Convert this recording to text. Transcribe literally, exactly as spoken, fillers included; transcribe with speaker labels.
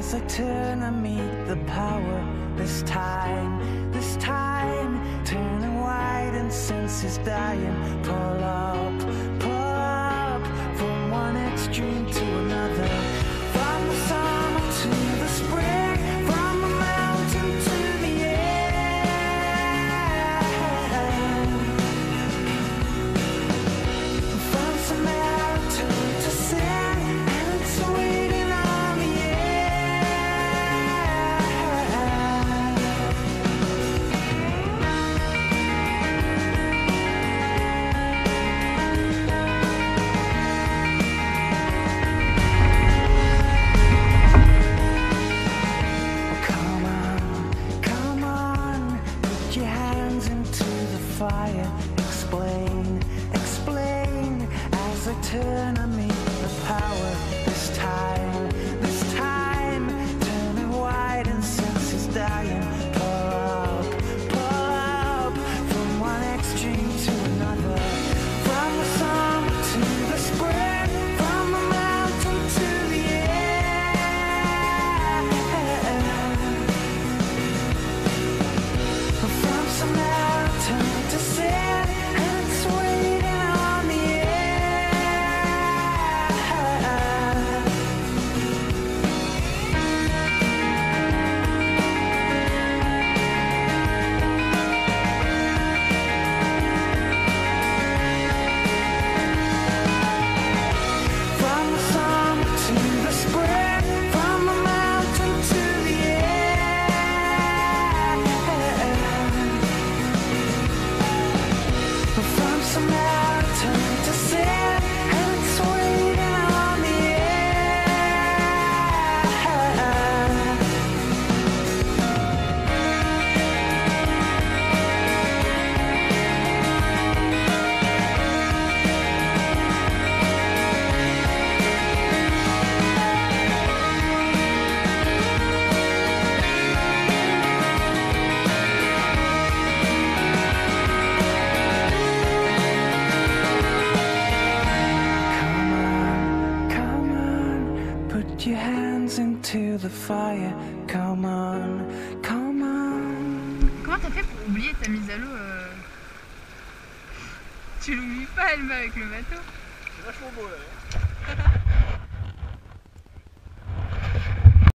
Speaker 1: as I turn to meet the power. This time, this time, turning white and senses dying. Pull up, pull up, from one extreme to another. From the summer to the spring, from the mountain to the air. From Samaritan to sin, and it's waiting on the Come on, come on, put your hands into the fire. Explain, explain, as I turn to meet the power. This time, this time, turning white and senses dying. Pull up, pull up, from one extreme to another. From the summer to the spring, from the mountain to the air. From Samaritan to sin, and it's waiting on the From the summer to the spring, from the mountain to the air. From Samaritan to sin, and it's waiting on the Come on, come on, put your hands into the fire. Come on, come on.
Speaker 2: Comment t'as fait pour oublier ta mise à l'eau euh... Tu l'oublies pas, elle met avec le bateau.
Speaker 3: C'est vachement beau là.